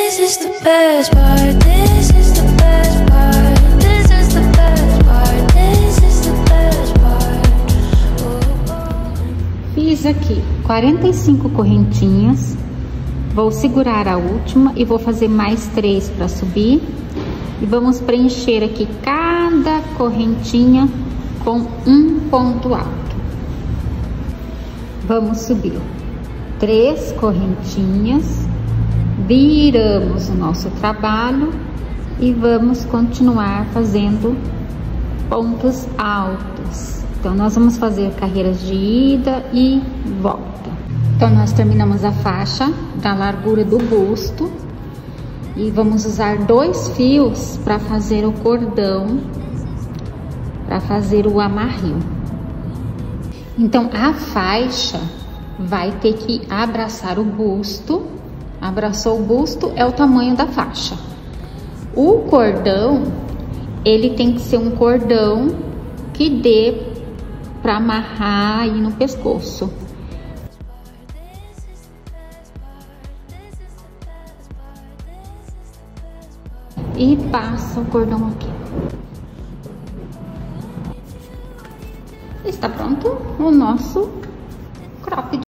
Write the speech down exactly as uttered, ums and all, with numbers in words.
This is the best part. This is the best part. This is the best part. This is the best part. Oh, oh. Fiz aqui quarenta e cinco correntinhas. Vou segurar a última e vou fazer mais três para subir. E vamos preencher aqui cada correntinha com um ponto alto. Vamos subir três correntinhas, viramos o nosso trabalho e vamos continuar fazendo pontos altos. Então, nós vamos fazer carreiras de ida e volta. Então, nós terminamos a faixa da largura do busto e vamos usar dois fios para fazer o cordão, para fazer o amarrio. Então, a faixa vai ter que abraçar o busto. Abraçou o busto, é o tamanho da faixa. O cordão, ele tem que ser um cordão que dê para amarrar aí no pescoço. E passa o cordão aqui. Está pronto o nosso cropped.